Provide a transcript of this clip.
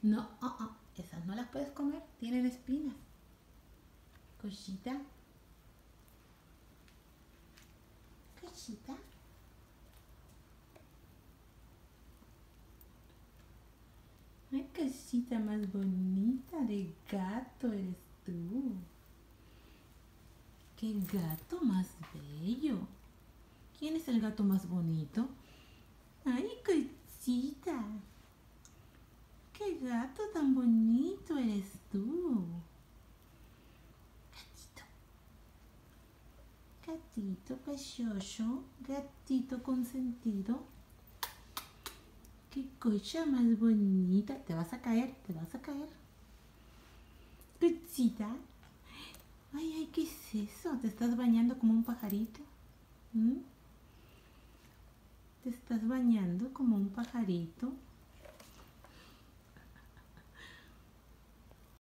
No, esas no las puedes comer, tienen espinas. Cosita. Cosita. Ay, cosita más bonita de gato eres tú. Qué gato más bello. ¿Quién es el gato más bonito? Ay, cosita. Qué gato tan bonito eres tú. Gatito precioso, gatito consentido. Qué cosa más bonita. Te vas a caer, te vas a caer. Cosita. Ay, ¿qué es eso? ¿Te estás bañando como un pajarito? ¿Mm? ¿Te estás bañando como un pajarito?